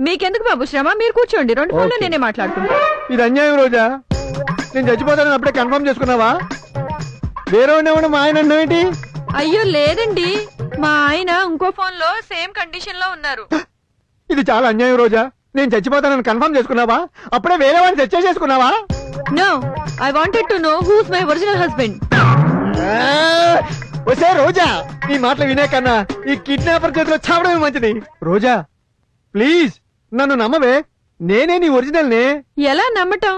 మీకెందుకు బాబు శ్రమ, మీరు కూర్చోండి. 2 ఫోన్లు నేనే మాట్లాడుకుంటా. ఇది అన్యాయం రోజా. నేను చచ్చిపోతానని అప్పుడే కన్ఫర్మ్ చేసుకున్నావా? వేరే ఉండేవాడు మా ఆయన అన్నావేంటి? అయ్యో లేదండి, మా ఆయన ఇంకో ఫోన్ లో సేమ్ కండిషన్ లో ఉన్నారు. ఇది చాలా అన్యాయం రోజా. నేను చచ్చిపోతానని కన్ఫర్మ్ చేసుకున్నావా? అప్పుడే వేరే వాడిని చర్చ చేసుకున్నావా? No, I wanted to know who's my original husband. ఒసే రోజా, ఈ మాటలు వినే కన్నా ఈ కిడ్నాపర్ చేతిలో చావడమే మంచిది. రోజా ప్లీజ్ నన్ను నమ్మవే, నేనే నీ ఒరిజినల్ నే. ఎలా నమ్మటం?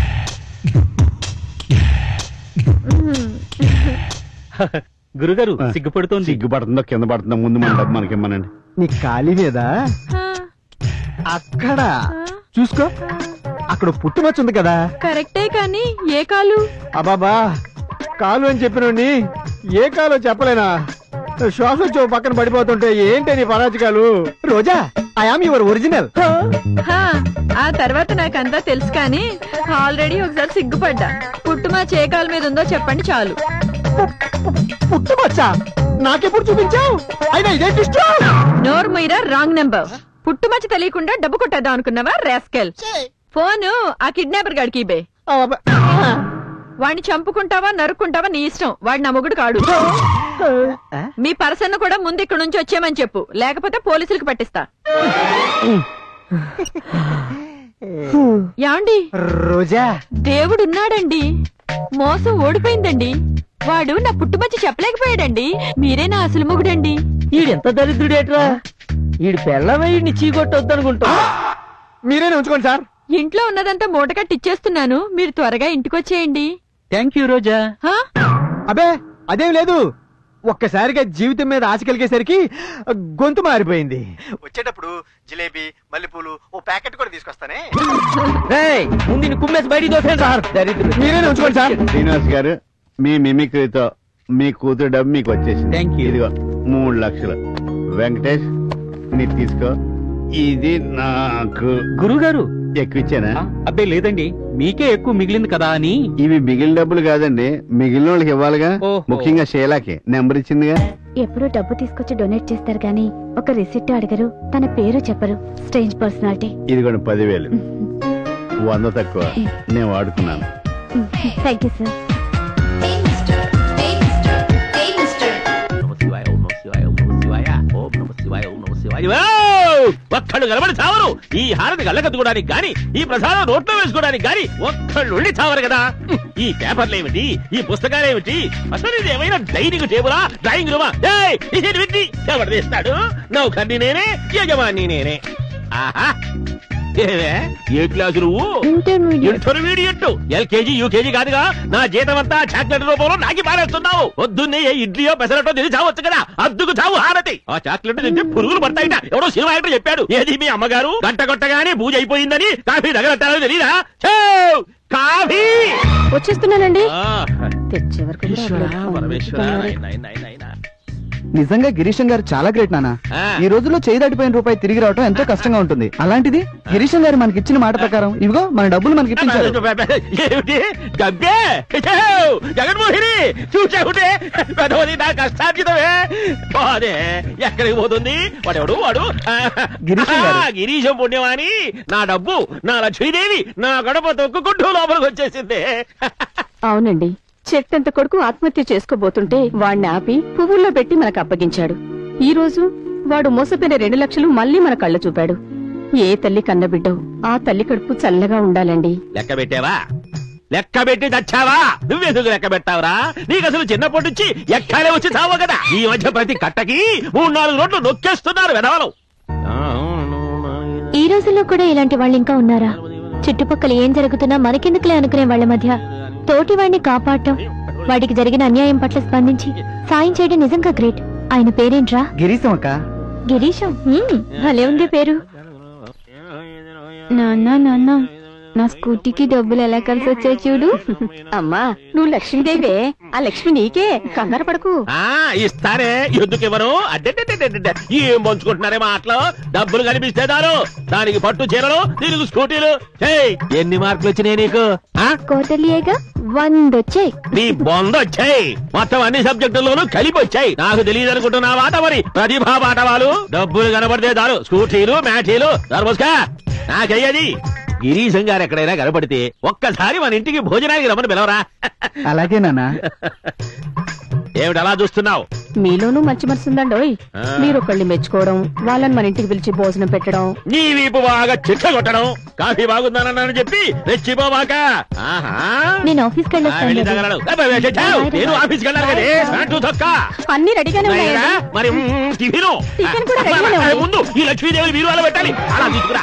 గురుగారు సిగ్గుపడుతోంది. సిగ్గుపడుతుందో కింద పడుతుందో ముందు మన డబ్బు మనకిమ్మనండి. నీ ఖాళీ మీద అక్కడ చూసుకో, అక్కడ పుట్టుమచ్చుంది కదా. కరెక్టే, కానీ ఏ కాలు? అబాబా, కాలు అని చెప్పినోడిని ఏ కాలో చెప్పలేనా? శ్వాస వచ్చి పక్కన పడిపోతుంటే ఏంటి నీ పరాజకాలు? Roja, I am your original. ఆ తర్వాత నాకంతా తెలుసు, కానీ ఆల్రెడీ ఒకసారి సిగ్గుపడ్డా. పుట్టుమచ్చ ఏ కాలు మీద ఉందో చెప్పండి చాలు. పుట్టుమచ్చ నాకెప్పుడు చూపించావు? అయినా ఇదేంటి నోరు మీరా, రాంగ్ నెంబర్. పుట్టుమచ్చ తెలియకుండా డబ్బు కొట్టేద్దాం అనుకున్నావా రాస్కెల్? ఫోను ఆ కిడ్నాపర్ గాడికి ఇబే. వాడిని చంపుకుంటావా నరుక్కుంటావా నీ ఇష్టం, వాడు నా మొగుడు కాడు. మీ పర్సన్ కూడా ముందు ఇక్కడ నుంచి వచ్చేయమని చెప్పు, లేకపోతే పోలీసులకు పట్టిస్తా. యాండి రోజా, దేవుడున్నాడండి, మోసం ఓడిపోయిందండి. వాడు నా పుట్టుమచ్చి చెప్పలేకపోయాడండి. మీరే నా అసలు మొగుడండి. ఈడెంత దరిద్రుడేట్రా, ఈడు పెళ్ళమై చీకొట్టొద్దనుకుంటా. మీరేనే ఉంచుకోండి సార్. ఇంట్లో ఉన్నదంతా మూట కట్టిచ్చేస్తున్నాను, మీరు త్వరగా ఇంటికొచ్చేయండి. థ్యాంక్ యూ రోజా. అబే అదేం లేదు, ఒక్కసారిగా జీవితం మీద ఆశ కలిగేసరికి గొంతు మారిపోయింది. వచ్చేటప్పుడు జిలేబీ, మల్లెపూలు ఓ ప్యాకెట్ కూడా తీసుకొస్తానే. ముందు కుమ్మేసి బయటికి దోసేయండి సార్. దరిద్రుడు. మీరేనే ఉంచుకోండి సార్. శ్రీనివాస్ గారు, మీ మిమిక్రీతో మీ కూతురు డబ్బు మీకు వచ్చేసింది. Thank you. ఇదిగో 3 లక్షలు. వెంకటేష్ మీరు తీసుకో. ఇది నాకు. గురుగారు ఎక్కువ ఇచ్చానా? అబ్బే లేదండి, మీకే ఎక్కువ మిగిలింది కదా అని. ఇవి మిగిలిన డబ్బులు కాదండి, మిగిలిన వాళ్ళకి ఇవ్వాలిగా. ఓహో. ముఖ్యంగా షేలాకి నెంబర్ ఇచ్చిందిగా. ఎప్పుడు డబ్బు తీసుకొచ్చి డొనేట్ చేస్తారు గానీ ఒక రిసిప్ట్ అడగరు, తన పేరు చెప్పరు. Strange personality. ఇది కూడా 10,000. 100 తక్కువ, నేను వాడుకున్నాను. Thank you sir. ఒక్కళ్ళు కలబడి చావరు. ఈ హారతి కళ్ళకత్తుకోవడానికి గాని, ఈ ప్రసాదం నోట్లో వేసుకోవడానికి గాని ఒక్కళ్ళు ఉండి చావరు కదా. ఈ పేపర్లేమిటి, ఈ పుస్తకాలేమిటి, అసలు ఇది ఏమైనా డైనింగ్ టేబులా, డ్రాయింగ్ రూమా? ఇది ఎవరు తీస్తాడు? నౌకర్ని నేనే, యజమాని నేనే. ఆహా, ఏ క్లాసు నువ్వు? ఇంటర్మీడియట్. ఎల్కేజీ యూకేజీ కాదుగా. నా జీతం అంతా చాక్లెట్ రూపంలో నాకి పారేస్తున్నావు. పొద్దున్నే ఇడ్లీయో పెసరటో తిని చావచ్చు కదా, అద్దుకు చావు హారతి. ఆ చాక్లెట్ తింటే పురుగులు పడతాయిట, ఎవడో సినిమా యాక్టర్ చెప్పాడు. ఏది మీ అమ్మగారు గంట కొట్టగానే పూజ అయిపోయిందని కాఫీ దగ్గర తెలీదా? కాఫీ వచ్చేస్తున్నానండి. తెచ్చే వరకు నిజంగా గిరీశం గారు చాలా గ్రేట్ నాన్న. ఈ రోజుల్లో చేయి దాటిపోయిన రూపాయి తిరిగి రావటం ఎంతో కష్టంగా ఉంటుంది. అలాంటిది గిరీశం గారు మనకి ఇచ్చిన మాట ప్రకారం ఇవిగో మన డబ్బులు మనకి ఇప్పించారు. గబ్బే జగన్మోహిని చూసావుంటే పెదవది నా కష్టార్జితమే. అదే ఎక్కడికి పోతుంది వాడెవడు? వాడు గిరీశం పుణ్యమాని నా డబ్బు, నా లక్ష్మీదేవి నా గడప తొక్కుకుంటూ లోపలికి వచ్చేసింది. అవునండి, చెట్టంత కొడుకు ఆత్మహత్య చేసుకోబోతుంటే వాడిని ఆపి పువ్వుల్లో పెట్టి మనకు అప్పగించాడు. ఈ రోజు వాడు మోసపోయిన 2 లక్షలు మళ్ళీ మన కళ్ళ చూపాడు. ఏ తల్లి కన్నబిడ్డో ఆ తల్లి కడుపు చల్లగా ఉండాలండి. లెక్క పెట్టావా? లెక్క పెట్టి తెచ్చావా? నువ్వెందుకు లెక్క పెట్టావురా? నీకు అసలు చిన్నప్పటి నుంచి ఎక్కాలే వచ్చి చావు కదా. ఈ మధ్య ప్రతి కట్టకి 3-4 రోడ్లు నొక్కేస్తున్నారు వెధవలు. ఈ రోజుల్లో కూడా ఇలాంటి వాళ్ళు ఇంకా ఉన్నారా? చుట్టుపక్కల ఏం జరుగుతున్నా మనకెందుకులే అనుకునే వాళ్ళ మధ్య తోటి వాడిని కాపాడటం, వాడికి జరిగిన అన్యాయం పట్ల స్పందించి సాయం చేయడం నిజంగా గ్రేట్. ఆయన పేరేంట్రా? గిరీశం అక్క. గిరీశం, భలే ఉంది పేరు. నాన్న నాన్న, నా స్కూటీకి డబ్బులు ఎలా కలిసి వచ్చాయి చూడు. అమ్మా, నువ్వు లక్ష్మీదేవే, ఆ లక్ష్మి నీకే, కంగారు పడకు. ఇస్తారే, ఎందుకు ఇవ్వను? అడ్డే ఏం పంచుకుంటున్నారే మాటలు. డబ్బులు కనిపిస్తే దారు, దానికి పట్టు చీరలు, దీనికి స్కూటీలు. ఎన్ని మార్కులు వచ్చినాయి నీకు? కోటలియేగా 100 వచ్చాయి. నీ బొంద వచ్చాయి. మొత్తం అన్ని సబ్జెక్టుల్లోనూ కలిపి వచ్చాయి. నాకు తెలియదు అనుకుంటున్నా మాట మరి ప్రతిభా పాఠవాలు డబ్బులు కనబడితే చాలు స్కూటీలు మ్యాటీలు నర్మస్కా నాకయ్యది. గిరీశం గారు ఎక్కడైనా కనపడితే ఒక్కసారి మన ఇంటికి భోజనానికి రమ్మని పిలవరా. అలాగే నాన్న. ఏమిటి అలా చూస్తున్నావు? మీలోనూ మంచి మనసు ఉందండోయ్. మీరు ఒకళ్ళని మెచ్చుకోవడం, వాళ్ళని మన ఇంటికి పిలిచి భోజనం పెట్టడం. నీ వీపు బాగా చిక్క కొట్టడం, కాఫీ బాగుందనని చెప్పి రెచ్చిపోవాక. నేను ఆఫీస్కి వెళ్ళొస్తాను. నేను ఆఫీస్కి వెళ్ళాను కదే. అన్ని రెడీగానే ఉన్నాయా? మరి టిఫిను కూడా రెడీగానే ఉంది. ముందు ఈ లక్ష్మీదేవి మీరు అలా పెట్టాలి. అలా తీసుకురా.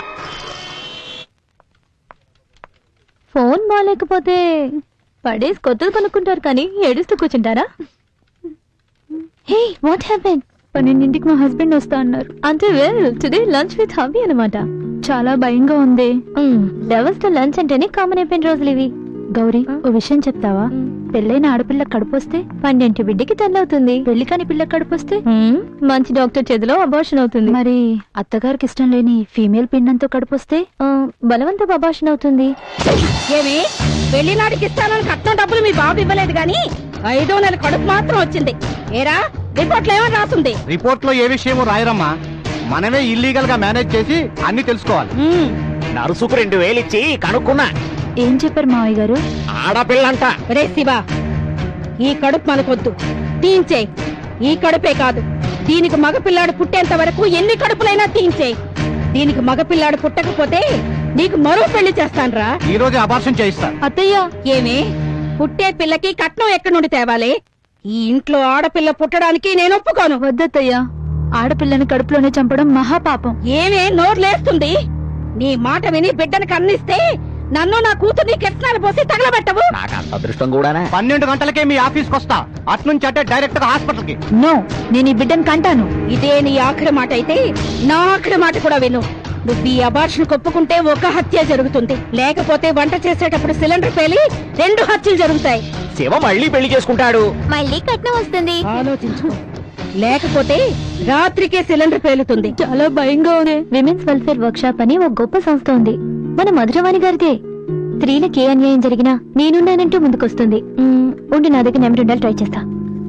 ఫోన్ బాగాలేకపోతే పడేసి కొత్తది కొనుక్కుంటారు కానీ ఏడుస్తూ కూర్చుంటారా? Hey what happen? 12ంటికి మా హస్బెండ్ వస్తా అన్నారు. అంటే well today lunch with hubby అన్నమాట. చాలా భయంగా ఉంది. లవర్స్ తో లంచ్ అంటేనే కామన్ అయిపోయిన రోజులు ఇవి. గౌరీ, ఓ విషయం చెప్తావా? పెళ్ళైన ఆడపిల్ల కడుపొస్తే 12 బిడ్డకి తల్లవుతుంది. పెళ్లి కాని పిల్ల కడుపొస్తే మంచి డాక్టర్ చేతిలో అబార్షన్ అవుతుంది. మరి అత్తగారికి ఇష్టం లేని ఫీమేల్ పిండంతో కడుపొస్తే బలవంతపు అబార్షన్ అవుతుంది. ఏమి పెళ్లినాడికి ఇస్తానని కట్నం డబ్బులు మీ బాబు ఇవ్వలేదు గాని 5వ నెల కడుపు మాత్రం వచ్చింది. ఏరా రిపోర్ట్లో ఏమని రాస్తుంది? రిపోర్ట్ లో ఏ విషయమో రాయరమ్మా. మనమే ఇల్లీగల్ గా మేనేజ్ చేసి అన్ని తెలుసుకోవాలి. నరుసుకు 2000 ఇచ్చి కనుక్కున్నా. ఏం చెప్పారు మావయ్య గారు? ఆడపిల్లంట. రే శివా, ఈ కడుపు మనకొద్దు, తీయించే. ఈ కడుపే కాదు, దీనికి మగపిల్లాడు పుట్టేంత వరకు ఎన్ని కడుపులైనా తీయించే. దీనికి మగపిల్లాడు పుట్టకపోతే నీకు మరో పెళ్లి చేస్తాన్రా. ఈ రోజు అబార్షన్ చేయిస్తా. అత్తయ్య, ఏమే పుట్టే పిల్లకి కట్నం ఎక్కడి నుండి తేవాలి? ఈ ఇంట్లో ఆడపిల్ల పుట్టడానికి నేను ఒప్పుకోను. వద్దత్తయ్య, ఆడపిల్లని కడుపులోనే చంపడం మహాపాపం. ఏమే నోర్లేస్తుంది? నీ మాట విని బిడ్డను కన్నిస్తే నన్ను నా కూతుర్ని కెట్నాలు పోసి తగలబెట్టవు. నాకు అంత అదృష్టం కూడానా? 12 గంటలకే మీ ఆఫీస్కి వస్తా. అట్నుంచి అంటే డైరెక్ట్ గా హాస్పిటల్ కి. నో, నేను ఈ బిడ్డను కంటాను. ఇదే నీ ఆఖరి మాట అయితే నా ఆఖరి మాట కూడా విను. నువ్వు ఈ అబార్షన్ ఒప్పుకుంటే ఒక హత్య జరుగుతుంది, లేకపోతే వంట చేసేటప్పుడు సిలిండర్ పేలి 2 హత్యలు జరుగుతాయి. శివ మళ్ళీ పెళ్లి చేసుకుంటాడు. మళ్ళీ కట్నం వస్తుంది. ఆలోచించుకో, లేకపోతే రాత్రికే సిలిండర్ పేలుతుంది. చాలా భయంగా ఉంది. విమెన్స్ వెల్ఫేర్ వర్క్ షాప్ అని ఒక గొప్ప సంస్థ ఉంది, మన మధురవాణి గారిదే. స్త్రీలకు ఏ అన్యాయం జరిగినా నేనున్నానంటూ ముందుకొస్తుంది. ఉండి నా దగ్గర నెంబర్ ఉండాలి, ట్రై చేస్తా.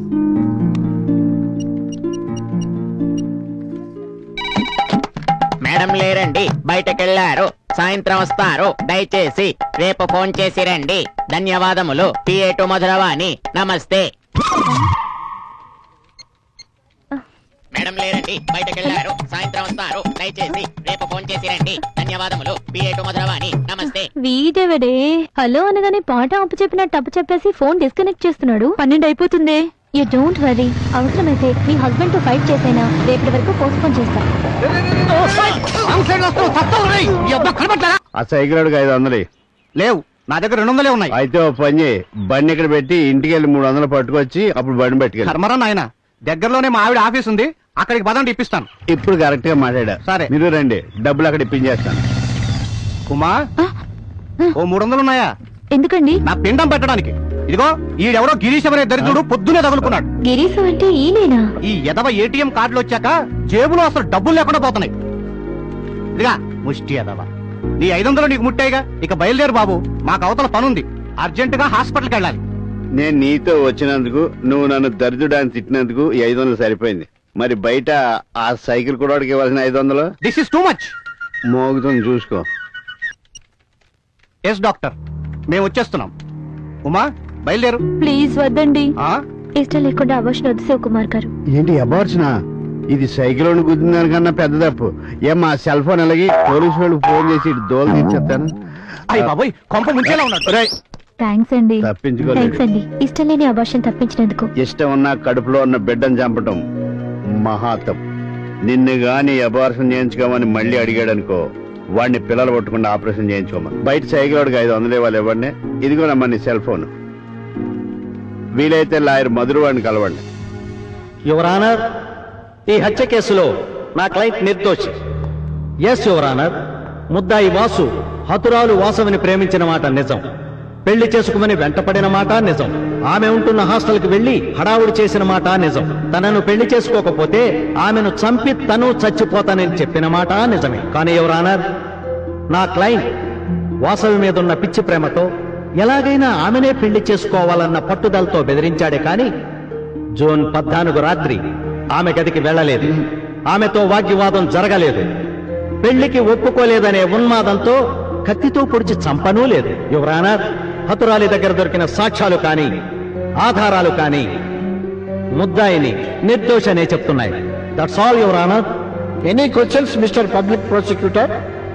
మేడం లేరండి, బయటకెళ్లారు. సాయంత్రం వస్తారు. దయచేసి రేపు ఫోన్ చేసి రండి. ధన్యవాదములు. పిఏటు మధురవాణి. నమస్తే. మేడం లేరండి, బయటకెళ్లారు. సాయంత్రం వస్తారు. దయచేసి రేపు ఫోన్ చేసి రండి. ధన్యవాదములు. పిఏటు మధురవాణి. నమస్తే. వీడెవడే హలో అనగానే పాట అప్పు చెప్పినట్టు అప్పు చెప్పేసి ఫోన్ డిస్కనెక్ట్ చేస్తున్నాడు. 12 అయిపోతుంది. యూ డోంట్ వరీ, అవసరమైతే మీ హస్బెండ్ తో ఫైట్ చేసైనా రేపటి వరకు పోస్ట్ పోన్ చేస్తా. ఆ సైకిల్ 500 లేవు, నా దగ్గర 200 ఉన్నాయి. అయితే ఓ పని చేయి, బండి ఇక్కడ పెట్టి ఇంటికి వెళ్ళి 300 పట్టుకొచ్చి అప్పుడు బండి పెట్టుకెళ్ళి. కర్మరా నాయన, దగ్గరలోనే మా ఆవిడ ఆఫీస్ ఉంది, అక్కడికి పదండి ఇప్పిస్తాను. ఇప్పుడు కరెక్ట్ గా మాట్లాడా. సరే. మీరు రండి, డబ్బులు అక్కడ ఇప్పించేస్తాను. కుమా, ఓ 300 ఉన్నాయా? ఎందుకండి? నా పిండం పెట్టడానికి. ఇదిగో ఈడెవడో గిరీశం అనే దరిద్రుడు పొద్దునే తగులుకున్నాడు. గిరీశం అంటే ఈయనేనా? ఈ ఎదవ ఏటీఎం కార్డులు వచ్చాక జేబులో అసలు డబ్బులు లేకుండా పోతున్నాయి. ఇదిగా ముష్టి ఎదవ, నీ 500 నీకు ముట్టాయిగా. ఇక బయలుదేరు బాబు, మాకు అవతల పనుంది. అర్జెంట్ గా హాస్పిటల్కి వెళ్ళాలి. నేను నీతో వచ్చినందుకు, నువ్వు నన్ను దరిద్రుడాన్ని తిట్టినందుకు ఈ 500 సరిపోయింది. మరి బయట ఆ సైకిల్ కూడా ఇవ్వాల్సిన 500 దిస్ ఇస్ టూ మచ్. మోగుతుంది చూసుకో. ఎస్ డాక్టర్, మేము వచ్చేస్తున్నాం. ఉమా బయలుదేరు. ప్లీజ్ వద్దండి. ఆ? ఇష్టం లేకుండా అబార్షన్ వద్దు శివకుమార్ గారు. ఏంటి అబార్షనా? ఇది సైకిల్ గుద్దిన దానికన్నా పెద్ద తప్పు. ఏమా సెల్ ఫోన్ అలాగే పోలీసు వాళ్ళు ఫోన్ చేసి దోలు తీర్చేస్తాను. అయ్య బాబోయ్, కొంప ముంచేలా ఉన్నాడు. థ్యాంక్స్ అండి. తప్పించుకోలేదు. థ్యాంక్స్ అండి, ఇష్టం లేని అబార్షన్ తప్పించినందుకు. ఇష్టం ఉన్న కడుపులో ఉన్న బిడ్డను చంపటం మహాతం. నిన్ను గాని అబార్షన్ చేయించుకోమని మళ్ళీ అడిగాడనుకో, వాడిని పిల్లలు పట్టుకుండా ఆపరేషన్ చేయించుకోమని. బయట సైకిల్ వాడికి 500 ఇవ్వాలి. ఇవ్వండి. ఇదిగోనమ్మా నీ సెల్ ఫోన్. వీలైతే లాయర్ మధురవాడిని కలవండి. యువర్ ఆనర్, ఈ హత్య కేసులో నా క్లయింట్ నిర్దోషి. ఎస్ యువర్ ఆనర్, ముద్దాయి వాసు హతురాలు వాసవిని ప్రేమించిన మాట నిజం. పెళ్లి చేసుకుమని వెంటపడిన మాట నిజం. ఆమె ఉంటున్న హాస్టల్ కి వెళ్లి హడావుడి చేసిన మాట నిజం. తనను పెళ్లి చేసుకోకపోతే ఆమెను చంపి తను చచ్చిపోతానని చెప్పిన మాట నిజమే. కానీ యువర్ ఆనర్, నా క్లయింట్ వాసవి మీదున్న పిచ్చి ప్రేమతో ఎలాగైనా ఆమెనే పెళ్లి చేసుకోవాలన్న పట్టుదలతో బెదిరించాడే కాని జూన్ 14 రాత్రి ఆమె గదికి వెళ్ళలేదు. ఆమెతో వాగ్వివాదం జరగలేదు. పెళ్లికి ఒప్పుకోలేదనే ఉన్మాదంతో కత్తితో పొడిచి చంపనూ లేదు. యువరానర్, హతురాలి దగ్గర దొరికిన సాక్ష్యాలు కాని ఆధారాలు కాని ముద్దాయిని నిర్దోషనే చెప్తున్నాయి. That's all your honour. Any questions mister public prosecutor?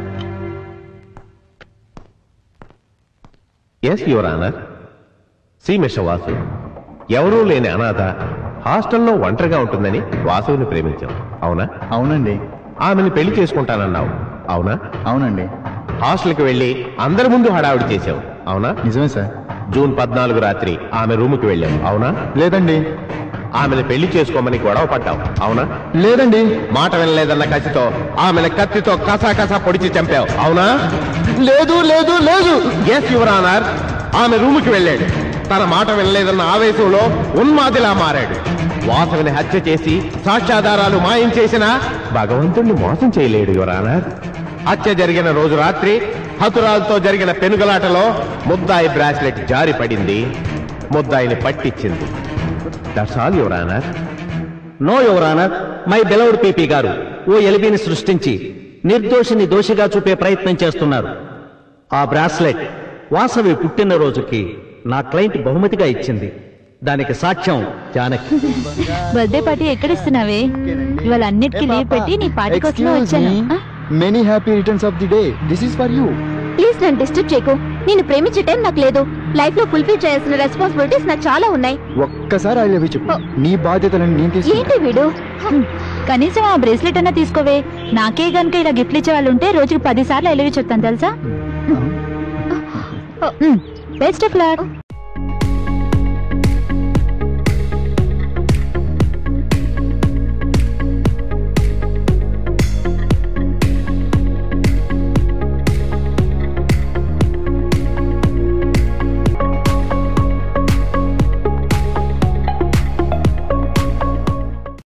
Yes your honour. See mister Vasu, ఎవరూ లేని అనాథ హాస్టల్లో ఒంటరిగా ఉంటుందని వాసుని ప్రేమించాం, అవునా? అవునండి. ఆమెను పెళ్లి చేసుకుంటానన్నావు, అవునా? అవునండి. హాస్టల్కి వెళ్లి అందరి ముందు హడావిడి చేశావు, అవునా? నిజమే సార్. జూన్ 14 రాత్రి ఆమె రూముకి వెళ్ళావు, అవునా? లేదండి. ఆమెను పెళ్లి చేసుకోమని గొడవ పడ్డావు, అవునా? లేదండి. మాట వినలేదన్న కసితో ఆమెను కత్తితో కసా పొడిచి చంపావు, అవునా? లేదు లేదు లేదు. Yes your honour. ఆమె రూముకి వెళ్ళాడు. తన మాట వినలేదన్న ఆవేశంలో ఉన్మాదిలా మారాడు. వాసవిని హత్య చేసి సాక్ష్యాధారాలు మాయం చేసినా భగవంతుణ్ణి మోసం చేయలేడు యువర్ ఆనర్. హత్య జరిగిన రోజు రాత్రి హతురాలతో జరిగిన పెనుగలాటలో ముద్దాయి బ్రాస్లెట్ జారి పడింది, ముద్దాయిని పట్టించింది. That's all your honour. No your honour. My beloved PP గారు ఓ ఎలిబిని సృష్టించి నిర్దోషిని దోషిగా చూపే ప్రయత్నం చేస్తున్నారు. ఆ బ్రాస్లెట్ వాసవి పుట్టినరోజుకి నా క్లయింట్ బహుమతిగా ఇచ్చింది. దానికి సాక్ష్యం జానకి. Birthday party ఎక్కడిస్తున్నావే? ఇవాళ అన్నిటికీ లీవ్ పెట్టి నీ పార్టీ కోసమే వచ్చాను. Many happy returns of the day. This is for you. Please నన్ను డిస్టర్బ్ చేయకు. నేను ప్రేమించే టైం నాకు లేదు. లైఫ్ లో ఫుల్ఫిల్ చేయాల్సిన రెస్పాన్సిబిలిటీస్ నాకు చాలా ఉన్నాయి. ఒక్కసారి ఐ లవ్ యూ చెప్పు. నీ బాధ్యతలను నేను తీసుకుంటా. ఏంటి వీడు? కనీసం ఆ బ్రేస్లెట్ అన్నా తీసుకోవే. నాకే గనుక ఇలా గిఫ్ట్లు ఇచ్చే వాళ్ళు ఉంటే రోజుకి 10 సార్లు ఐ లవ్ యూ చెప్తాను తెలుసా. Best of luck.